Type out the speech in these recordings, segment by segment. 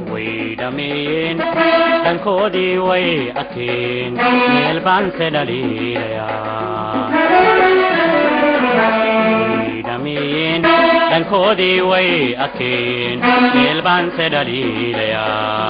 ويدمين دنكودي ويأكين ميلبان سدليليا ويدمين دنكودي ويأكين ميلبان سدليليا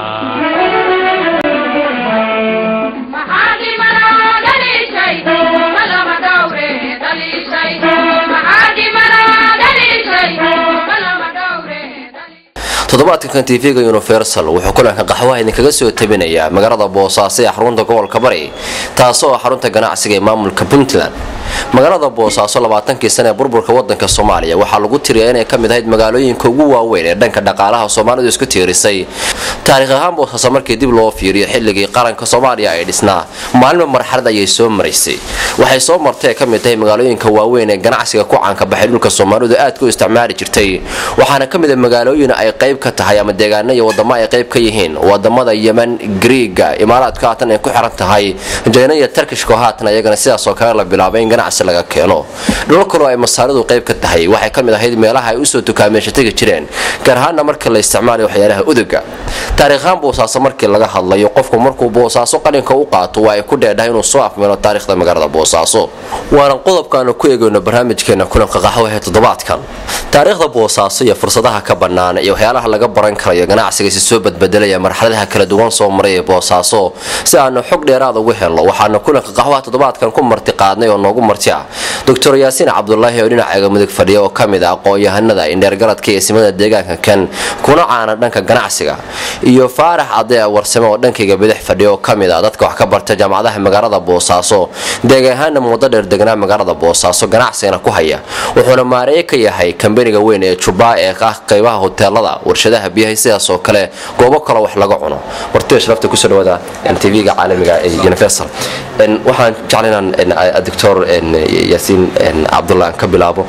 محادي مرا دلي شيء بلا مدوري دلي شيء محادي مرا دلي شيء بلا مدوري toddobaadkan TV-ga Universal wuxuu kulanka qaxwaha idinkaga soo tabinayaa magaalada Boosaaso ee xarunta gobolka Bari taasoo xarunta ganacsiga ee maamulka Puntland magaalada Boosaaso 20kii sano ee burburka wadanka Soomaaliya waxa lagu tiriyay inay kamid ahayd magaalooyinka ugu waaweyn ee dhanka dhaqaalaha Soomaalidu isku tiirisay taariikh ahaan Boosaaso markii dib loo fiiriyo xilligii qaranka Soomaaliya ay dhisnaa maalmo marxalad ay soo mareysay waxay soo martay kamid tahay magaalooyinka waaweyn ee ganacsiga ku caanka baxay dhulka Soomaalidu aad ku isticmaali jirtay waxaana kamid ah magaalooyin ay qayb ka tahay ama deegaanada iyo wadamo ay qayb ka yihiin wadamada Yemen, Greega, Imaaraadka haatan ay ku xiran tahay China iyo Turkishka haatan ayagana sidaas oo kale la bilaabay ganacsi laga keeno dhulka ay masaaridu qayb ka tahay waxay kamid ahayd meelaha ay u soo tukaameysatay jireen gaar ahaan marka la isticmaalayo waxyaalaha uduga taariikhan Boosaaso markii laga hadlayo qofku markuu Boosaaso qalinka u qaato waa ay ku dheedahay inuu soo afmeelo taariikhda magaalada Boosaaso waana qodobkan ku eegayno barnaamijkeena kulanka qaxwaha ee toddobaadkan taariikhda Boosaaso iyo fursadaha ka banaan iyo waxyaalaha laga baran karayo ganacsiga si soo badbedelaya marxaladaha kala duwan soo maray ee Boosaaso si aan xog dheeraad ugu helno waxaana kulanka qaxwaha toddobaadkan ku marti qaadnay oo noogu marti Dr. Yaasiin Cabdullaahi oo dhinaca mudug fadhiyo oo kamid ah aqoon-yahanada indheergaradka ee simada deegaanka kan kuna caana dhanka ganacsiga iyo Faarax Adeey Warsame oo dhankayga bidix fadhiyo oo kamid ah dadka wax ka barta jaamacadaha magaalada Boosaaso deegaanka muddo dheer deganaa magaalada Boosaaso ganacsiga ku haya wuxuuna maareey ka yahay kambaniga weyn ee Juba ee qaybaha hoteelada warshadaha biyaha sidaas oo kale goobo kale wax laga cuno wartay sharafta ku soo dhawaada TV-ga caalamiga ee Universal waxaan jeclaynaa Dr. Yaasiin Cabdullaahi ka bilaabo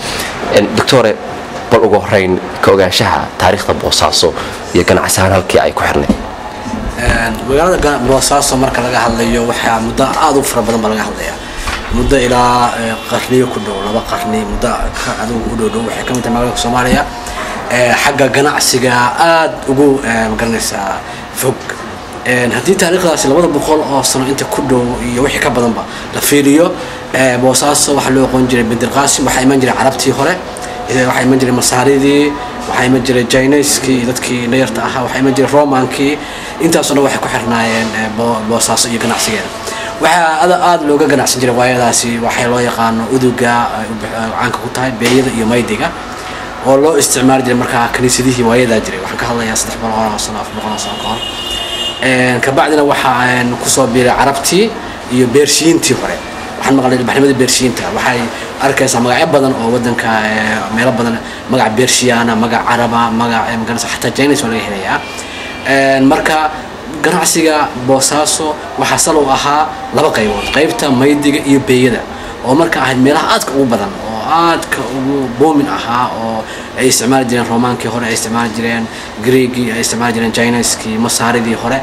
Dr. bal ugu horeyn ka ogaanshaha taariikhda Boosaaso iyo ganacsiga halkii ay ku xirnay magaalada Boosaaso marka laga hadlayo waxa muddo aad u fara badan laga hadlayaa muddo ilaa qarniyo ku dhow laba qarni muddo aad u dhow waxay kamid tahay magaalada Soomaaliya xagga ganacsiga aad ugu magaranaysaa fog haddii taariikhdaasi 200 oo sano inta ku dhow iyo wixii ka badanba la fiiriyo Boosaaso waxa loo qoon jiray Bedelqaasim waxa iman jiray carabtii hore waxa iman jiray masaaridii waxa iman jiray Chinese-kii dadkii dheerta ahaa waxa iman jiray Roman-kii intaasoo waxay ku xirnaayeen Boosaaso iyo ganacsigeeda waxa aad looga ganacsan jiray waayadaasi waxa loo yaqaan uduga caanka ku tahay beeyada iyo maydiga oo loo isticmaali jiray marka kaniisadihii waayada jiray waxaan ka hadlayaa 300 sano 400 sano kahor ka bacdina waxa ku soo biiray carabtii iyo beershiintii hore waxaan maqlay baxnimada beershiinta waxay arkaysaa magacyo badan oo wadanka meelo badan magac beershiyaana magac caraba magac ganacsi xataa Chinese wala helayaa marka ganacsiga Boosaaso waxa sal u ahaa laba qaybood qaybta maydiga iyo beeyada oo marka ahayd meelaha aadka ugu badan oo aadka ugu boomin ahaa oo ay isticmaali jireen Romankii hore ay isticmaali jireen Greegi ay isticmaali jireen Chinese-kii masaaridii hore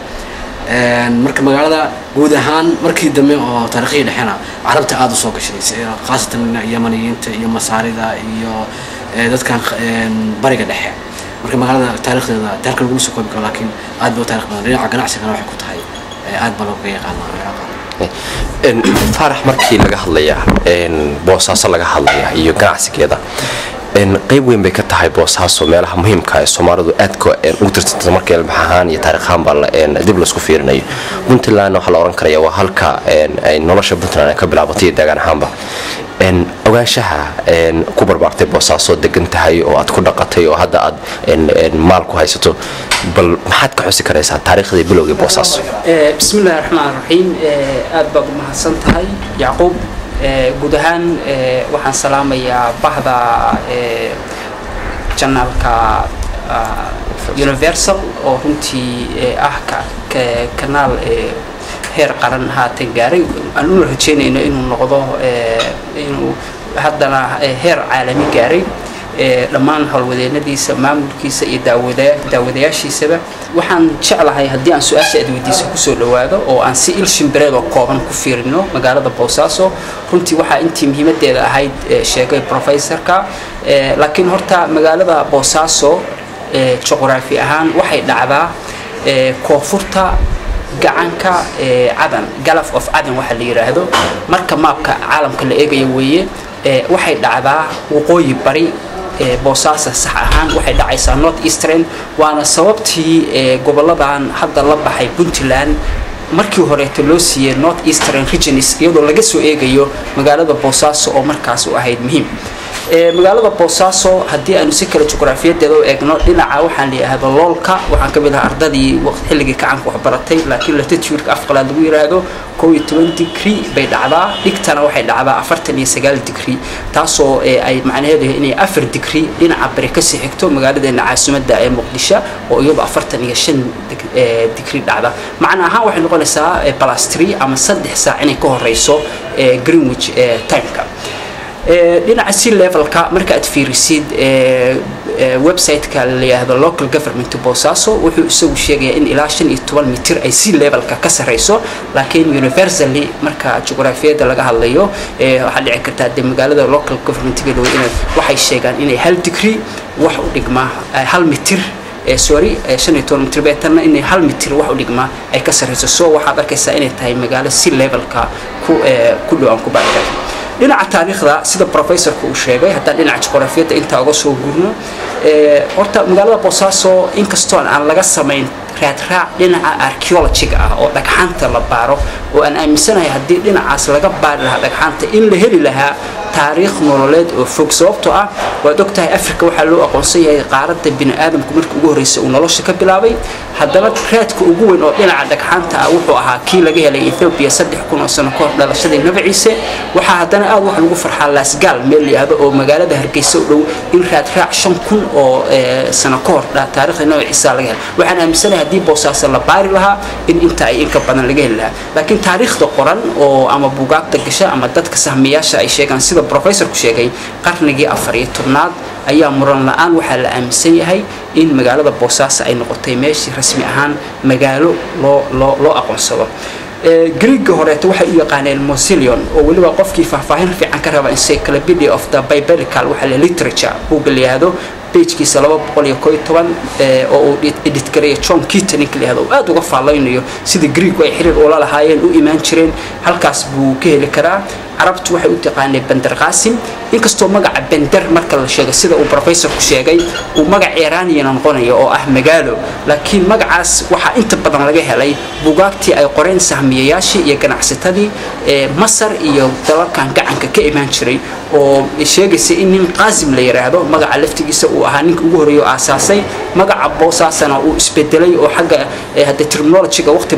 marka magaalada guud ahaan markii dambe oo taariikhii dhaxana carabta aad u soo gashay qaasatan Yamaniyiinta iyo masaarida iyo dadkan bariga dhexe marka magaalada taariikhdeeda taariikhda lagu soo koobi karo laakiin aad buu taariikh badan dhinaca ganacsiga waxa ku tahay aad baa loo yaqaanaa Faarax markii laga hadlayaa Boosaaso laga hadlayaa iyo ganacsigeeda qayb weyn bay ka tahay Boosaaso meelaha muhiimka ah ee Soomaalidu aad ugu tirsan markii ilmahaan iyo taariikhan baa dib la isku fiirinayo Puntland waxa la oran karayaa waa halka ay nolosha Puntland ka bilaabatay deegaan ahaanba ogaanshaha ku barbaartay Boosaaso degan tahay oo aad ku dhaqatay oo hadda aad maal ku haysato bal maxaad ka xusi karaysaa taariikhdii bilowgii Boosaaso bismillaahir rahmaanir rahiim aad baad mahadsan tahay Yacquub guud ahaan waxaan salaamayaa bahda channelka Universal oo runtii kanaal heer qaran haatan gaaray aan u rajeynayno inuu noqdo inuu haddana heer caalami gaaray dhammaan hawlwadeenadiisa maamulkiisa iyo daawadayaashiisaba waxaan jeclahay haddii aan su'aasha weydiiso ku soo dhawaado oo aan si ilshinbireed oo kooban ku fiirino magaalada Boosaaso runtii waxa intii muhiimadeeda ahayd sheegay professorka laakiin horta magaalada Boosaaso juqraafi ahaan waxay dhacdaa koonfurta gacanka cadan Gulf of Aden waxa la yiraahdo marka maabka caalamka la eegayo weeye waxay dhacdaa waqooyi bari boosaaso sax ahaan waxay dhacaysaa north eastern waana sababtii goboladan hadda la baxay Puntland markii hore loo siiyay north eastern regions iyadoo laga soo eegayo magaalada boosaaso oo markaas u ahayd muhiim magaalada boosaaso hadii aanu si kala juqraafiyadeeda u eegno dhinaca waxaan leeyahay loolka waxaan ka mid ahaa ardadii waqti xilliga kacanka wax baratay laakiin latitude-ka afqalaad lagu yiraahdo 12 degree bay dhacdaa dhigtana waxay dhacdaa 49 degree taasoo ay macnaheedu inay 4 degree dhinaca bari ka sii xigto magaaladeena caasimadda ee Muqdisho oo iyadu 45 degree dhacda macnaha waxay noqonaysaa +3 ama 3 saac inay ka horeyso Greenwich time-ka dhinaca sea level-ka marka aad fiirisid website-ka la yiraahdo local government Boosaaso wuxuu isagu sheegay in ilaa 15 mitir ay sea level-ka ka sareyso laakiin universally marka juqraafiyada laga hadlayo waxa dhici karta magaalada local government-geedu waxay sheegaan inay 1 degree wax u dhigma 1 mitir sorry 15 mitir beetarna inay 1 mitir wax u dhigma ay ka sareyso soo waxaad arkaysaa inay tahay magaalo sea level-ka ku dhawaan ku baaqay dhinaca taariikhda sida professorku uu sheegay hatta dhinaca juqraafiyada inta uga soo gurno horta magaalada Boosaaso inkastoo aan laga sameyn raadraac dhinaca archaeology ah oo dhagxaanta la baaro oo aan aaminsanahay hadii dhinacaas laga baari lahaa dhagxaanta in la heli lahaa taariikh nololeed oo fog sababtoo ah waad ogtahay Afrika waxa loo aqoonsan yahay qaaradda bini'aadamku markii ugu horeysay uu nolosha ka bilaabay haddana raadka ugu weyn oo dhinaca dhagxaanta ah wuxuu ahaa kii laga helay Ethiopia 3,000 sano ka hor dhalashadii Nabi Ciise waxa haddana aad wax lagu farxaa Laasgaal meel yahdo oo magaalada Hargeysa u dhow in raadraac 5,000 oo sano ka hor taariikhda Nabi Ciise laga helay waxaan aaminsanahay hadii Boosaaso la baari lahaa in inta ay in ka badan laga heli lahaa laakiin taariikhda qoran oo ama buugaagta gasha ama dadka sahmiyaasha ay sheegaan sida professorku sheegay qarnigii 14aad ayaa muran la'aan waxa la aaminsan yahay in magaalada Boosaaso ay noqotay meeshii rasmi ahaan magaalo loo aqoonsado Greek horeeto waxay u yaqaaneen Mausoleum oo waliba qofkii faahfaahin fiican ka raba Encyclopedia of the Biblical waxa la literature uu galiyaado page-kiisa 211 oo uu edit gareeyay John Keaton inkaleeyahay aad uga faallaynayo sida Greek ay xiriir oo la lahaayeen u iimaan jireen halkaas buu ka heli karaa عربت waxay u taqaanay Bandar Qasim inkastoo magaca Bandar marka la sheego sida uu professorku sheegay uu magac Iiraaniyan noqonayo oo ah magaalo laakiin magacaas waxa inta badan laga helay buugaagtii ay qoreen sahmiyayaashii iyo ganacsatadii Masar iyo dalalkan gacanka ka imaan jiray oo sheegaysa in nin Qasim la yiraahdo magaca laftigiisa uu ahaa ninka ugu horeeyo aasaasay magaca Boosaasana uu isbedelay oo xagga hada terminology-ga waqti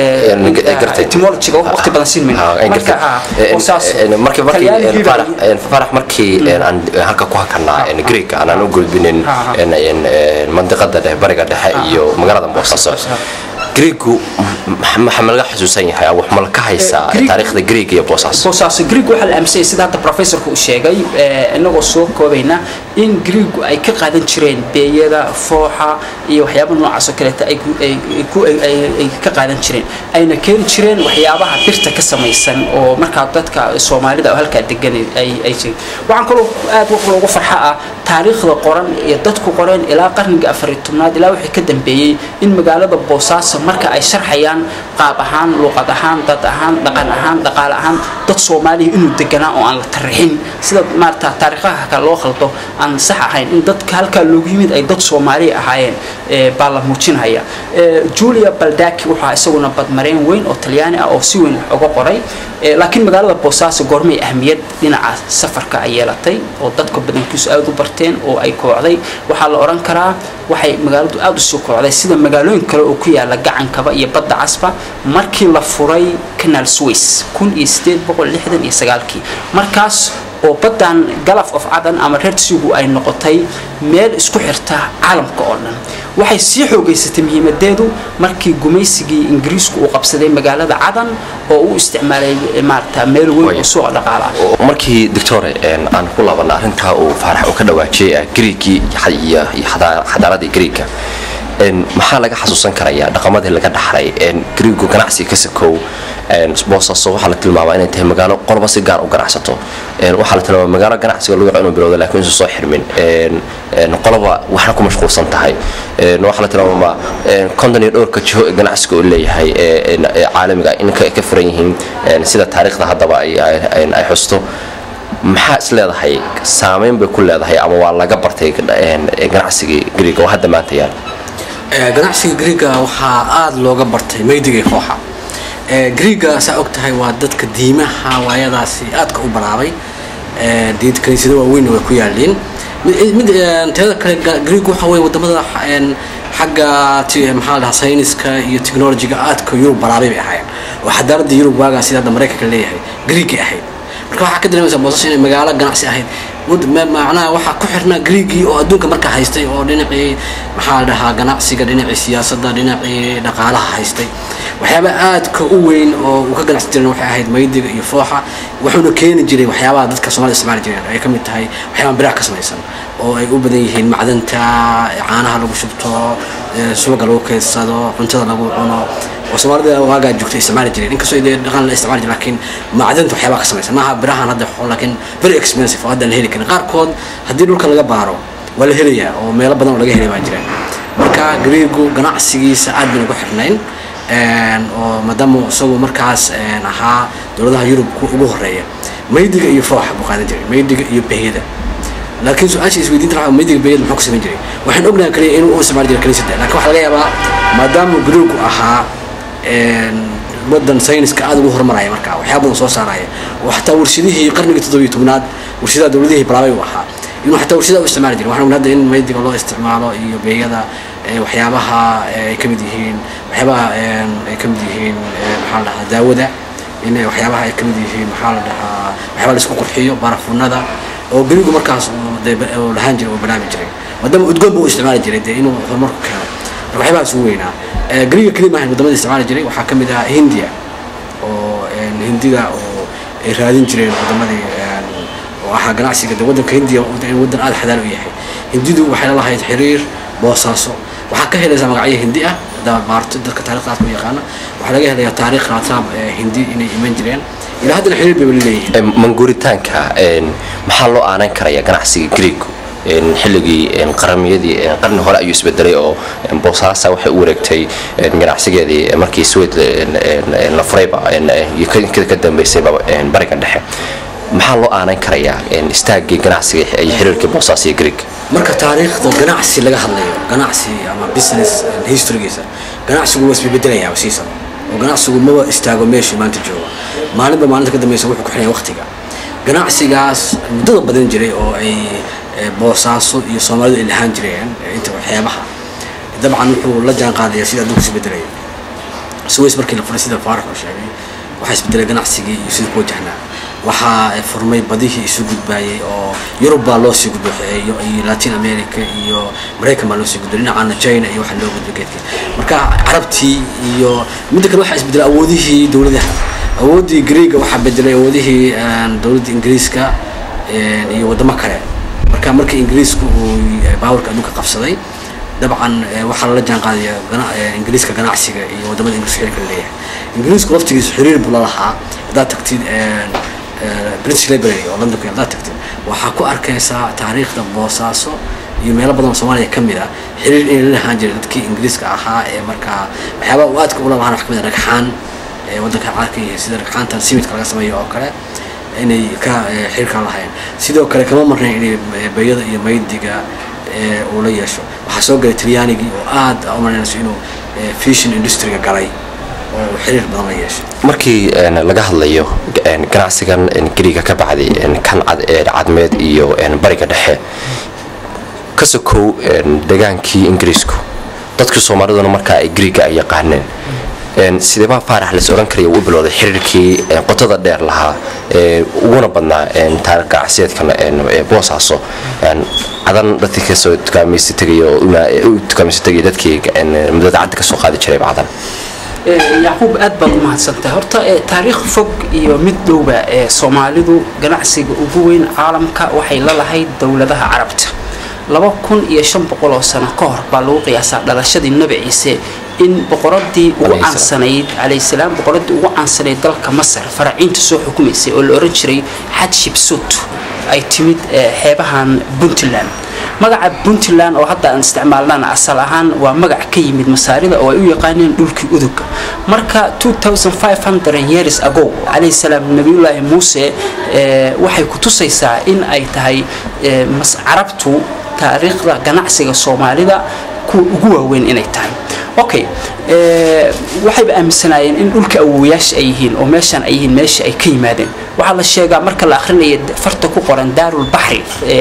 badan siin min marka Boosaas markii farax markii aan halka ku hakanaa Greek aan u gudbinin mandiqada bariga dhexe iyo magaalada Boosaaso Greek محمد حسوسين هاي أو محمد كهيسا تاريخ الجريك يا بوساس الجريك واحد الأمثلة سيدا البروفيسور كوشيجاي إنه وصوب كوبينا إن جريك أي كقاعدين شرين بيدا فوحة يوحياب النوع سكرت أي كقاعدين شرين أي نكين شرين وحيابها بيرتا كسميسن أو مركبات كسومالي ده وهالك تجني أي شيء وعن كله وقفوا فرحة تاريخ القرآن يدتك قرآن إلى قرن أفريقيا إلى وحي كدم بيه إن مجال بوساس مركب أي شرحيان qaab ahaan luqad ahaan dad ahaan dhaqan ahaan dhaqaale ahaan dad Soomaali inuu deganaa oo aan la tarixin sida maarta taariikhaha ka loo khaldo aan sax ahayn in dadka halka loogu yimid ay dad Soomaali ahaayeen baa la muujinaya Julia Baldacchi waxa isaguna badmareen weyn oo Talyaani ah oo si weyn uga qoray laakiin magaalada Boosaaso goormay ahmiyad dhinaca safarka ay yeelatay oo dadka badankiisu aad u barteen oo ay koocday waxa la oran karaa waxay magaaladu aad u soo koocday sida magaalooyin kale oo ku yaala gacankaba iyo badda casba markii la furay Canal Suez 1869 markaas oo badan Gulf of Aden ama Red Sea ay noqotay meel isku xirta caalamka oo dhan waxay si xoogaysatay muhiimadeedu markii gumaysigii Ingiriisku uu qabsaday magaalada Aden oo uu isticmaalay maarta meel weyn oo soo dhaqaala markii doctor aan ku laaban arinta oo farax oo ka dhawaajay Greek iyo xadaaradii Greek maxaa laga xasuusan karayaa dhaqamadii laga dhaxlay Greegu ganacsi ka sakow boosaaso waxa la tilmaamay inay tahay magaalo qolba si gaar u ganacsato waxa la tilmaamay magaalo ganacsiga lagu yaqaan bilowda laakiin soo xirmin qolba waxna ku mashquulsan tahay waxa la tilmaamay konton iyo dhowr ka jiho ganacsiga uu leeyahay caalamiga in ka furan yihiin sida taariikhda haddaba ay xusto maxaa is leedahay saameyn bay ku leedahay ama waa laga bartay ganacsiga Greega oo hadda maanta yaal ganacsiga Greega waxaa aad looga bartay maydiga fooxa Greega saa ogtahay waa dadka diimaha waayadaasi aadka u balaabay diid kaniisada waaweyn oo ku yaaleen mid teeda kale Greega waxa way wadamada xagga maxaa la sayniska iyo technology-ga aadka Yurub balaabay bay ahaayeen waxa darada Yurub waaga sida Mareykanka leeyahay Greega ahayd marka waxa ka dareemaysaa boosas inay magaalo ganacsi ahayd macnaha waxa ku xirnaa Greegi oo adduunka marka haystay oo dhinacii maxaa la dhahaa ganacsiga dhinacii siyaasadda dhinacii dhaqaalaha haystay waxyaaba aad ka u weyn oo uu ka ganacsi jiray waxay ahayd maydiga iyo fooxa wuxuuna keeni jiray waxyaabaha dadka Soomaalida isticmaali jireen ay ka mid tahay waxyaaba biraha ka samaysan oo ay u badan yihiin macdanta caanaha lagu shubto suuqa lagu kaydsado cuntada lagu cuno وسوالده واقع جوكتي استعمال جري إنك سويد دخلنا استعمال جري لكن معدن في حياة كسمة ما براها هذا لكن very expensive وهذا الهيلي كان غير كود هدي لك اللي بارو ولا هيليا وما يلا بدنا ولا هيلي ما جري مركا غريغو غنacsigii saad bin ugu xirnayn ومدام سو مركاس نها دولadaha Yurub ugu horeeya maydiga iyo fooxa buu qaadan jiray maydiga iyo beeyada laakiin su'aasha isweydiinta waxa maydiga beeyada muxuu ku sameyn jiray waxaan ognahay kaliya inuu isticmaal jiray kaniisada laakiin waxa laga yaabaa maadaama Greegu ahaa ودن ساينس كأدو هرمراي مركا وحيابنا صوص راي وحتى ورشديه قرن كتدوي تمناد ورشدة دولته براوي وحا إنه حتى ورشدة واستعمال جري وحنا ولاد إن ما يدي والله استعماله بيجدا وحيابها كمديهين وحيابها كمديهين محل داودة إن وحيابها كمديهين محل وحيابها السكوك الحيو بعرفنا هذا وبيجوا مركز والهانجر وبرنامج جري مدام تقول بو استعمال جري إنه هرمرك كان وحيابها سوينا Greega كلمة هي مدمر استعمال جري وحكم ده هندية والهندية وإيرادين جري مدمر وحاجة نعسي كده ودن كهندية ودن على حدا وياه هندية وحلا الله يتحرير بوصاصه وحكى هذا زمان عيه هندية ده مارت ده كتاريخ ناس ميقانا وحلاقي هذا تاريخ ناتام هندي إن إيمان جريان إلى هذا الحين بيقولي منقولتان محلو أنا كريا نعسي Greego xilligii qaramiyadii qarni hore ayuu isbedelay oo boosaasa waxay u wareegtay ganacsigeedii markii Sweed la furayba ka dambeysay bariga dhexe maxaa loo aanan karayaa istaagii ganacsiga ay xiriirkii boosaas iyo Greek marka taariikhda ganacsi laga hadlayo ganacsi ama business historygiisa ganacsigu waa isbedelaya wasiisan oo ganacsigu ma istaago meeshii maanta jooga maalinta ka dambeysay wuxuu ku xirnaa waqtiga ganacsigaas muddo badan jiray oo ay بوساسو iyo Soomaalidu ilhaan jireen inta waxyaabaha dabcan wuxuu la jaan qaadaya sida dadku isbedelay Suez markii la furay sida Faarax oo sheegay waxa isbedelay ganacsigii iyo sidoo wajahna waxa furmay badihii isu gudbayay oo Yurub baa loo sii gudbay iyo Latin America iyo Mareykan baa loo sii gudbay dhinaca China iyo waxa loo gudbay geedka marka Carabtii iyo mid kale waxa isbedelay awoodihii dawladaha awoodii Greega waxa bedelay awoodihii dawladda Ingiriiska iyo wadamo kale markii Ingiriisku uu baawarka adduunka qabsaday dabcan waxa la jaan qaadaya Ingiriiska ganacsiga iyo wadamada Ingiriiska xiriirka leeyahay Ingiriisku waqtigiisa xiriir buu lahaa hada tagtid British Library oo London ku hada tagtid waxa ku arkaysaa taariikhda boosaaso iyo meelo badan oo Soomaaliya kamid ah xiriir in la lahaan jiray dadkii Ingiriiska ahaa marka waxyaaba uu aadka u lahaa wax kamid ah ragxaan wadanka caarkii sida ragxaantan simidka laga sameeyo oo kale inay ka xirka lahayn sidoo kale kama marnay inay beeyada iyo maydiga oo la yeesho waxa soo galay Talyaanigi oo aad u marnayso inuu fashion industry-ga galay oo xiriir badan la yeesho markii laga hadlayo ganacsigan Greega ka bacday kan cadmeed iyo bariga dhexe ka sokow degaankii Ingiriisku dadka Soomaaliduna marka ay Greega ay yaqaaneen sidaba Faarax la soo oran kariyo uu bilowday xiriirkii qotada dheer lahaa uguna badnaa taariikhda ganacsiyeedkan boosaaso adan dadkii ka soo tukaameystay dadkii mudada cad ka soo qaadi jiray bacdan Yacquub aad baad mahadsantahay horta taariikh fog iyo mid dhowba Soomaalidu ganacsiga ugu weyn caalamka waxay la lahayd dawladaha Carabta 2500 sano ka hor baa lagu qiyaasaa dhalashadii nabi ciise in boqoradii ugu aansanayd calayhi salaam boqoradii ugu aansanayd dalka Masar faraciinta soo xukumaysay oo la oran jiray Hatshepsut ay timid xeebahan Puntland magaca Puntland oo hadda aan isticmaalnaa asal ahaan waa magac ka yimid Masaarida oo ay u yaqaaneen dhulkii udug marka 2500 years ago alayhi salaam nabiyullaahi Muuse waxay ku tusaysaa in ay tahay Carabtu taariikhda ganacsiga Soomaalida ku ugu waaweyn inay tahay okay waxay aaminsanayeen in dhulka awooyaasha ay yihiin oo meeshan ay yihiin meesha ay ka yimaadeen waxa la sheegaa marka la akhrinayo farta ku qoran Daarul Bahri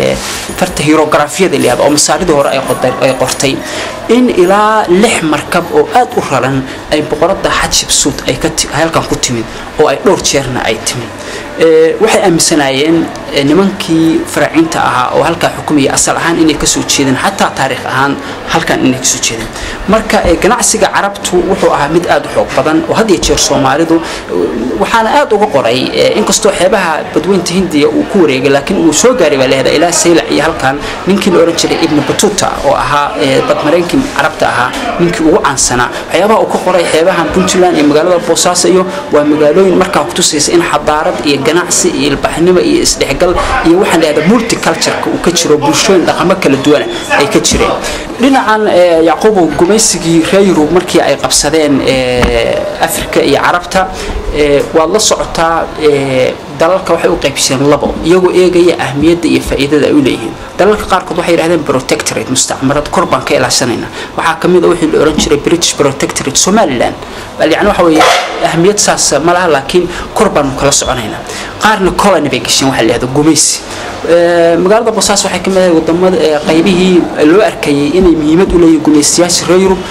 farta hieroglyphiyada leeyahay oo Masaarida hore ay qortay in ilaa 6 markab oo aad u raran ay boqorada Hatshepsut ay halkan ku timid oo ay dhowr jeerna ay timid waxay aaminsanayeen nimankii faraciinta ahaa oo halka xukumiya asal ahaan inay ka soo jeedeen xataa taariikh ahaan halkan inay ka soo jeedeen marka ganacsiga Carabtu wuxuu ahaa mid aad u xoog badan oo had iyo jeer Soomaalidu waxaana aad uga qoray inkastoo xeebaha badweynta Hindiya uu ku wareegay laakiin uu soo gaaray baa leeyahay ilaa Saylac iyo halkan ninkii la oran jiray Ibn Battuta oo ahaa badmareenkii Carabta ahaa ninkii ugu caansanaa waxyaabaha uu ka qoray xeebahan Puntland iyo magaalada Boosaaso iyo waa magaalooyin markaa ku tusaysa in xadaarad iyo ganacsi iyo ilbaxnimo iyo isdhexgal iyo waxaan leeyahay multiculture-ka uu ka jiro bulshooyin dhaqamo kala duwan ay ka jireen dhinacan Yacquub gumaysigii reer Yurub markii ay qabsadeen Afrika iyo Carabta waa la socotaa dalalka waxay u qaybsadeen labo iyagoo eegaya ahmiyadda iyo faa'iidada ay u leeyihiin dalalka qaarkood waxay yiraahdeen protectorate mustacmarad korban ka ilaashanayna waxa kamid ah wixii la oran jiray British Protectorate Somaliland bal yani waxa weeye ahmiyad saas ma laha laakiin korban kala soconayna qaarna colony bay gashin waxa la yiraahdo gumaysi magaalada Boosaaso waxay kamid tahay wadamada qaybihii loo arkayay inay muhiimad u leeyihiin gumaysiyaasha reer Yurub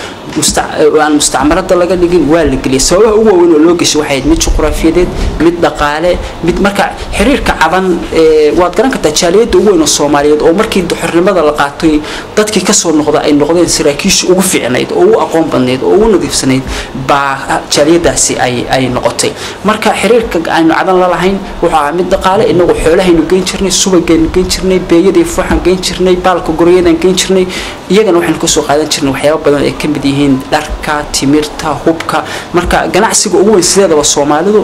mustacmarada laga dhigin waa la geliyay sababaha ugu weyn oo loo gashay waxay mid juqraafiyadeed mid dhaqaale mid marka xiriirka cadan waad garan kartaa jaaliyada ugu weyn oo Soomaaliyeed oo markii xornimada la qaatay dadkii ka soo noqda ay noqdeen saraakiisha ugu fiicnayd oo ugu aqoon badneed oo ugu nadiifsanayd baa jaaliyadaasi ay noqotay marka xiriirka aynu cadan la lahayn waxa mid dhaqaale inagu xoolahaynu geyn jirnay subagaynu geyn jirnay beeyadii fuuxan geyn jirnay baalka guryadan geyn jirnay iyagana waxaan ku soo qaadan jirnay waxyaabo badan ee ka mid yihiin dharka timirta hubka marka ganacsiga ugu weyn sideedaba Soomaalidu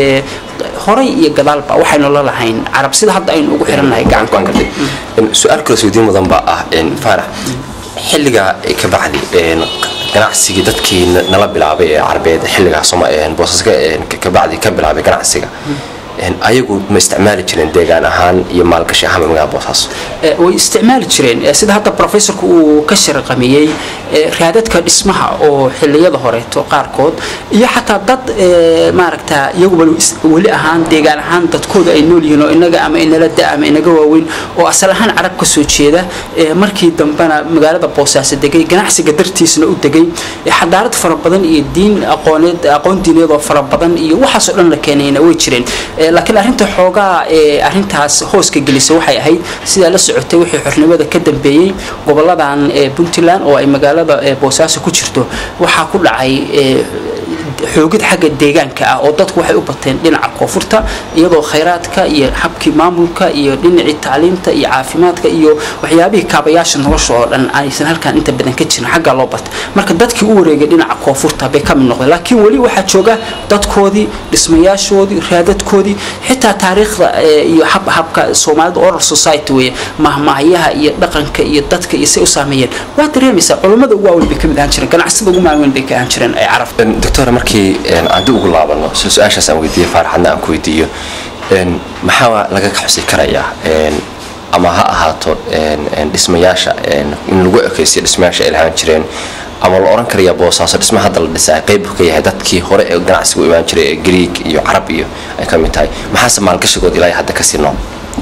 horay iyo gadaalba waxaynu la lahayn Carab sida hadda aynu ugu xiranahay gacan ka su'aal kale soo diin mudan ba ah Faarax xilliga ka bacdi ganacsiga dadkii nala bilaabay Carabeed xilliga Soomaaliya Boosaaska ka bacdi ka bilaabay ganacsiga ayagu ma isticmaali jireen deegaan ahaan iyo maalgashi ahaan magaalada Boosaaso way isticmaali jireen sida hadda professorku uu ka sharqamiyay raadadka dhismaha oo xilliyada horeeto qaarkood iyo xataa dad maaragta iyagu wali ahaan deegaan ahaan dadkooda ay nool yihiin oo inaga ama inala daa ama inaga waaweyn oo asal ahaan Carab ka soo jeeda markii dambana magaalada Boosaaso degay ganacsiga dartiisna u degay xadaarad fara badan iyo diin aqoon diineed oo fara badan iyo waxaas oo dhan la keenayna way jireen laakiin arinta xoogaa arintaas hooska gelisay waxay ahayd sida la socotay wixii xornimada ka dambeeyay goboladan Puntland oo ay magaalada Boosaaso ku jirto waxa ku dhacay xoogid xagga deegaanka ah oo dadku waxay u bateen dhinaca koonfurta iyadoo khayraadka iyo habkii maamulka iyo dhinacii tacliinta iyo caafimaadka iyo waxyaabihii kaabayaasha nolosha oo dhan aysan halkan inta badan ka jirin xagga loo bat marka dadkii u wareegay dhinaca koonfurta bay ka mid noqdeen laakiin wali waxa jooga dadkoodii dhismayaashoodii raadadkoodii xitaa taariikhda iyo habka Soomaalida oral society way mahmaahiyaha iyo dhaqanka iyo dadka iyo say u saameeyeen waa dareemaysaa culimada ugu waaweyn bay ka mid ahaan jireen ganacsiga ugu maaweyn bay ka ahaan jireen ay Carab doctor markii aan ugu laabano su'aashaas aan weydiiyay Faaraxna aan ku weydiiyo maxaa laga xusay karayaa ama ha ahaato dhismayaasha in lagu ekaysiyo dhismayaasha ay lahaan jireen ama la oran karayaa Boosaaso dhismaha hadda la dhisay qayb ka yahay dadkii hore ee ganacsiga u imaan jiray Greek iyo Carab iyo ay ka mid tahay maxaa maalgashigood ilaa hadda ka sino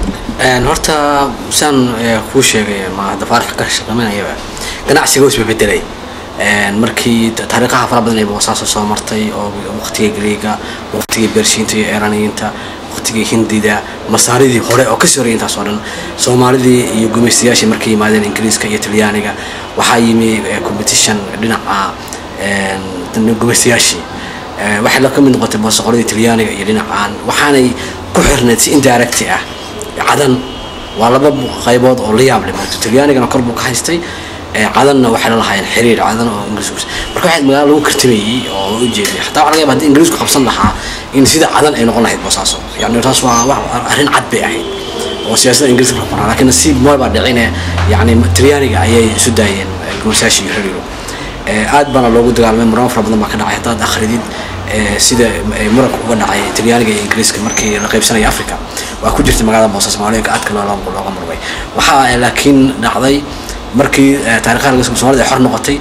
horta saan ku sheegay ma hadda Faarax ka shaqeynaya ganacsiga uu isbedelay markii taariikhaha fara badan ee Boosaaso soo martay oo waqtiga Greega waqtiga Bershiinta iyo Iraniyiinta waqtiga Hindida masaaridii hore oo ka soo reeyay intaas oo dhan Soomaalidii iyo gumaysiyaashii markii yimaadeen Ingiriiska iyo Talyaaniga waxa yimi competition dhinaca gumaysiyaashii waxa la ka mid noqotay boqortooyada Talyaaniga iyo dhinacaan waxaanay ku xirneed si indirect ah cadan ولبا قيبود أو ليام لما تلياني كانوا كربو كحيستي عدنا وحنا لها الحرير عدنا إنجليز marka waxay magaalo lagu kartimay oo u jeeday xataa waxa laga yaabaa Ingiriisku qabsan lahaa in sida cadan ay noqon lahayd Boosaaso yani taas waa arrin cad bay ahayd oo siyaasadda Ingiriiska ku qoran laakiin nasiib ma baa dhicina yani Talyaaniga ayay isu daayeen goosaashi xiriiro aad bana loogu dagaalmay muran fara badan baa ka dhacay hataa akhridid sida muranka uga dhacay Talyaaniga iyo Ingiriiska markii la qaybsanay Afrika waa ku jirtay magaalada Boosaaso Soomaaliya aad kale looga murmay waxa laakiin dhacday markii taariikhda laga soo Soomaaliya xor noqotay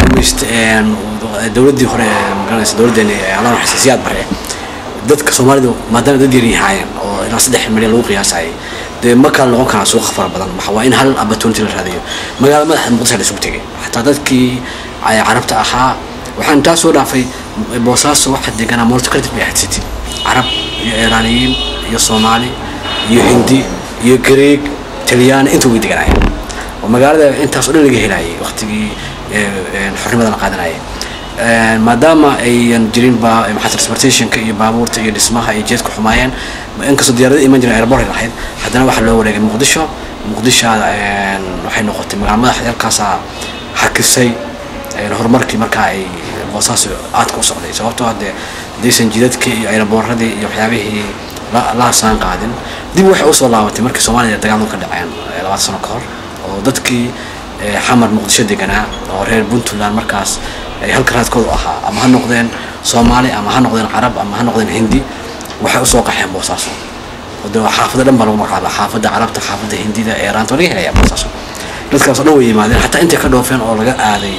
dawladii hore magaranaysa dawladeena Allah xasaasiyad bare dadka Soomaalidu maadaama dad yar yahay oo ilaa 3 milyan lagu qiyaasay ma kala noqon kara suuq fara badan waxa waa in hal opportunity la raadiyo magaalada madaxda Muqdisho la isugu tagay hatta dadkii ay carabta ahaa waxaan taas soo dhaafay Boosaaso waxa deganaa multicultural bay ahayd Arab iyo Iiraaniyiin iyo Soomaali iyo Hindi iyo Greek Talyaani intuu deganaa oo magaalada intaas oo dhan laga helay waqtigii xornimada la qaadanayay maadaama ay jirin ba transportation-ka iyo baabuurta iyo dhismaha iyo jeedka xumaayeen inkastoo diyaarada iman jireen airport lahayd haddana waxa loo wareegay Muqdisho waxay noqotay magaalada madaxda halkaas hakisay horumarkii marka ay Boosaaso aad ku socday sababtoo ah deesan jidadka iyo airport-radii iyo waxyaabihii la saan qaadin dib waxay u soo laabatay markii Soomaaliya dagaal ka dhaceen 2 sano ka hor oo dadkii xamar Muqdisho deganaa oo reer Puntland markaas ay halka raadkoodu ahaa ama ha noqdeen Soomaali ama ha noqdeen Arab ama ha noqdeen Hindi waxay u soo qaxeen Boosaaso oo xaafadda dhan baa lagu magacaabaa xaafadda Carabta xaafadda Hindida Eeraanta laga helaya Boosaaso dadkaas oo dhan way yimaadeen hatta inta ka dhoofeen oo laga aaday